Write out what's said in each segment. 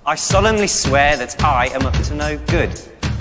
I solemnly swear that I am up to no good.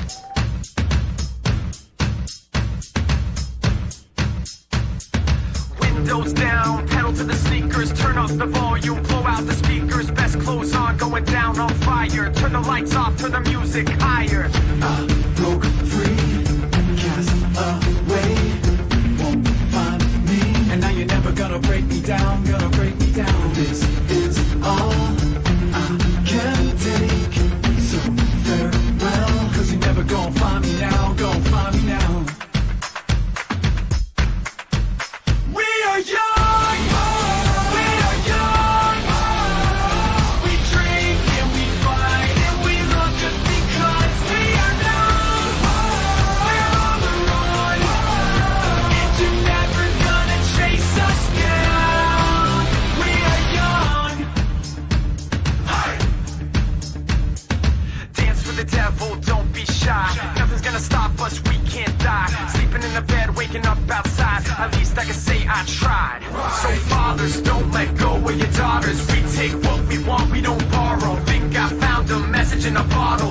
Windows down, pedal to the sneakers, turn up the volume, blow out the speakers, best clothes on, going down on fire, turn the lights off, turn the music higher. Broke free, cast away, won't find me. And now you're never gonna break me down, gonna break me down. This is all I can take, so farewell. Cause you're never gonna find me now, gonna find me now. We are young, we are young. We drink and we fight and we love just because we are young. We're on the run, and you're never gonna chase us down. We are young. Hey. Dance for the devil, don't be shy. Nothing's gonna stop us, we can't die. Sleeping in the bed, waking up outside. At least I can say I tried. So fathers, don't let go of your daughters. We take what we want, we don't borrow. Think I found a message in a bottle.